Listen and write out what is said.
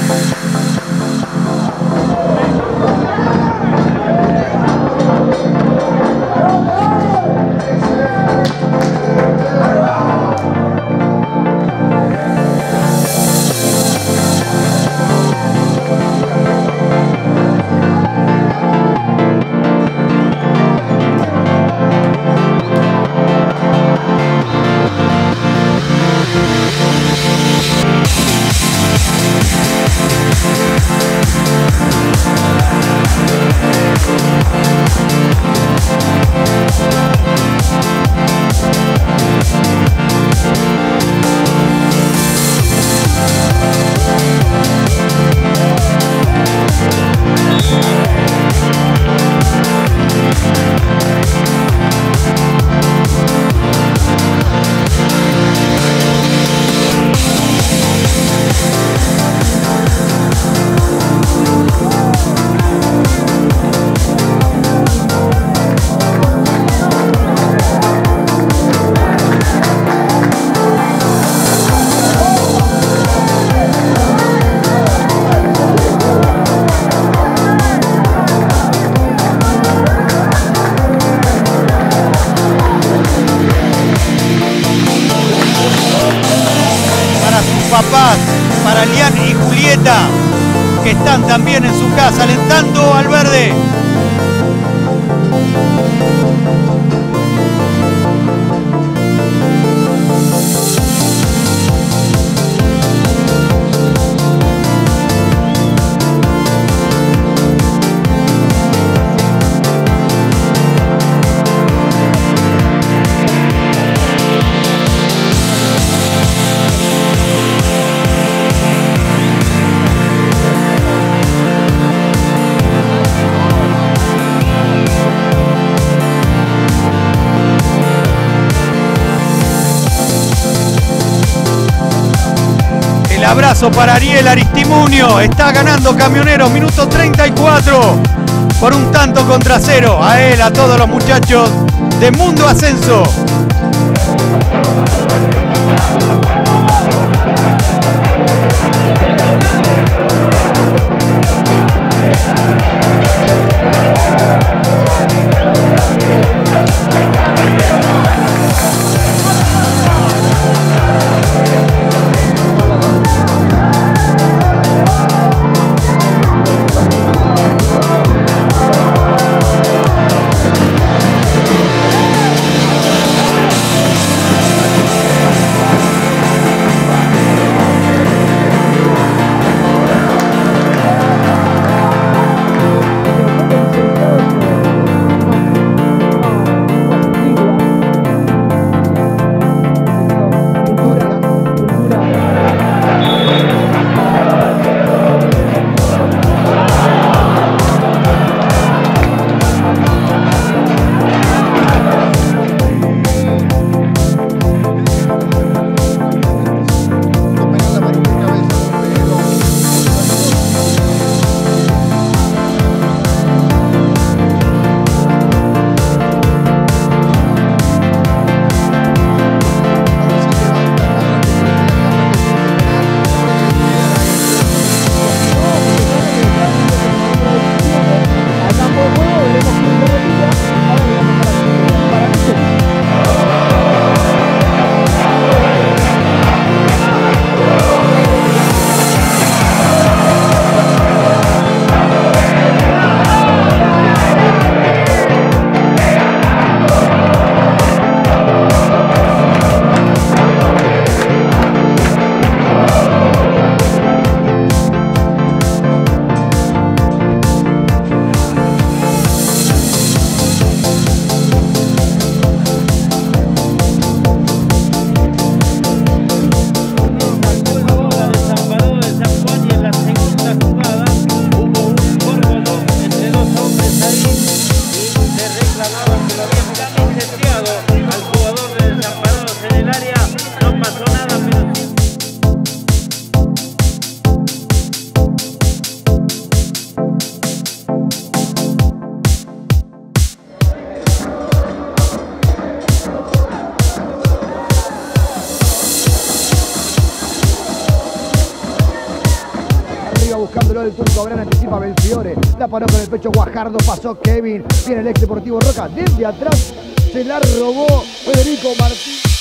Papás, para Lian y Julieta, que están también en su casa alentando al verde. El abrazo para Ariel Aristimuño, está ganando Camioneros, minuto 34, por un tanto contra cero. A él, a todos los muchachos de Mundo Ascenso. arriba buscándolo el turco Abrán, anticipa Belfiore. La paró con el pecho Guajardo, pasó Kevin. Viene el ex Deportivo Roca desde atrás. Se la robó Federico Martín.